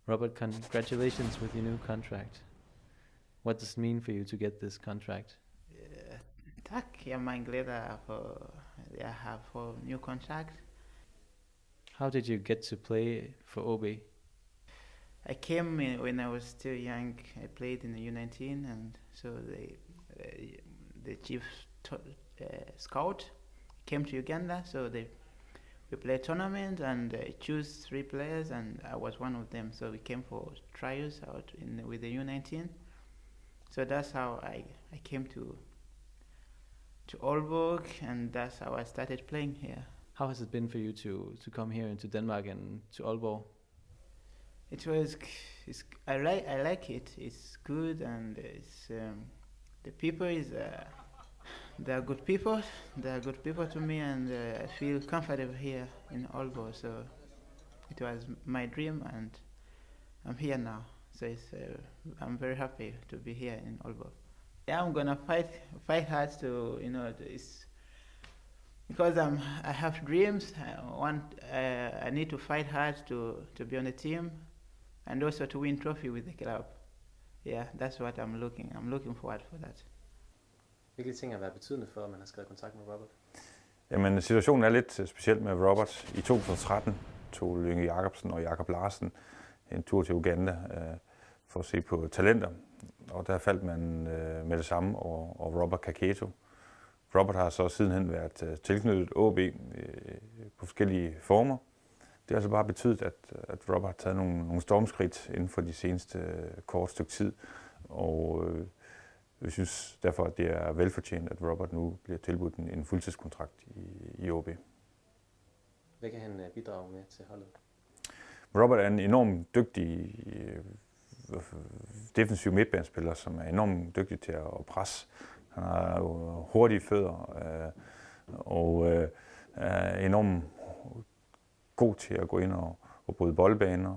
Robert, congratulations with your new contract. What does it mean for you to get this contract? Tak, jeg er meget glad for jeg har fået new contract. How did you get to play for OB? I came in when I was still young. I played in the U19, and so the chief scout came to Uganda. So we played tournament, and choose 3 players, and I was one of them. So we came for trials out with the U19. So that's how I came to Aalborg, and that's how I started playing here. How has it been for you to come here into Denmark and to Aalborg? I like it. It's good, and the people they are good people. They are good people to me, and I feel comfortable here in Aalborg. So it was my dream, and I'm here now. So I'm very happy to be here in Aalborg. Yeah, I'm gonna fight hard to it's because I have dreams. I need to fight hard to be on the team, and also to win trophy with the club. Yeah, that's what I'm looking forward for that. Hvilke ting har været betydende for, at man har skrevet kontrakt med Robert? Jamen, situationen er lidt speciel med Robert. I 2013 tog Lyngge Jacobsen og Jakob Larsen en tur til Uganda for at se på talenter. Og der faldt man med det samme over Robert Kaketo. Robert har så sidenhen været tilknyttet OB på forskellige former. Det har altså bare betydet, at Robert har taget nogle stormskridt inden for de seneste kort stykke tid. Og vi synes derfor, at det er velfortjent, at Robert nu bliver tilbudt en fuldtidskontrakt i OB. Hvad kan han bidrage med til holdet? Robert er en enormt dygtig defensiv midtbanespiller, som er enormt dygtig til at presse. Han har hurtige fødder og er enormt god til at gå ind og bryde boldbaner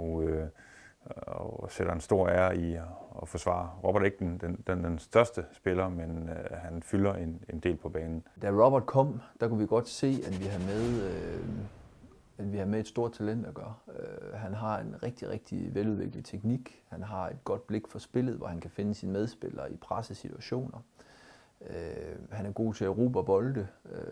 og sætter en stor ære i at forsvare. Robert er ikke den største spiller, men han fylder en del på banen. Da Robert kom, der kunne vi godt se, at vi har med et stort talent at gøre. Han har en rigtig, rigtig veludviklet teknik. Han har et godt blik for spillet, hvor han kan finde sine medspillere i pressesituationer. Han er god til at erobre bolde.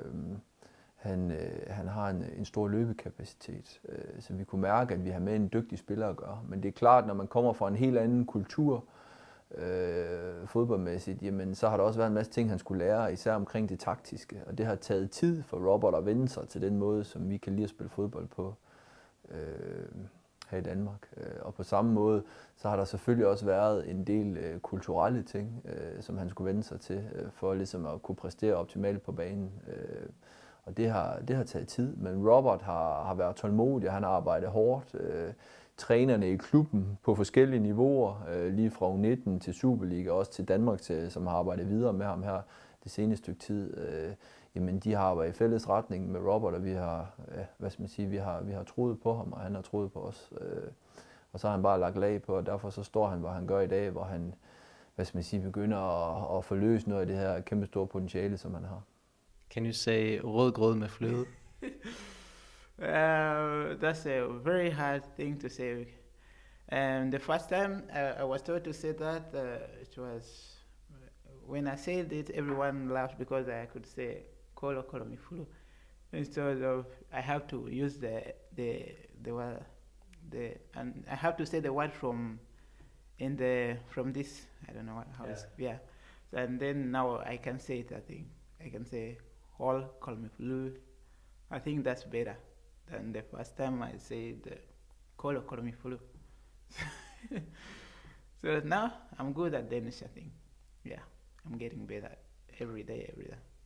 Han har en stor løbekapacitet, så vi kunne mærke, at vi har med en dygtig spiller at gøre. Men det er klart, når man kommer fra en helt anden kultur fodboldmæssigt, jamen, så har der også været en masse ting, han skulle lære, især omkring det taktiske. Og det har taget tid for Robert at vende sig til den måde, som vi kan lide at spille fodbold på her i Danmark. Og på samme måde, så har der selvfølgelig også været en del kulturelle ting, som han skulle vende sig til, for ligesom at kunne præstere optimalt på banen. Og det har taget tid, men Robert har været tålmodig, han har arbejdet hårdt. Trænerne i klubben på forskellige niveauer, lige fra U19 til Superliga, også til Danmark, som har arbejdet videre med ham her det seneste stykke tid. Jamen, de har arbejdet i fælles retning med Robert, og vi har troet på ham, og han har troet på os. Og så har han bare lagt lag på, og derfor så står han, hvor han gør i dag, hvor han begynder at forløse noget af det her kæmpe store potentiale, som han har. Can you say rød grød med fløde? That's a very hard thing to say. The first time I was told to say that, it was when I said it, everyone laughed because I could say "kolo me flu," instead of I have to use the word and I have to say the word from this. I don't know how it's and then now I can say it. I think I can say "all call me flu." I think that's better than the first time I said "call me flu." So now I'm good at Danish, I think. Yeah, I'm getting better every day.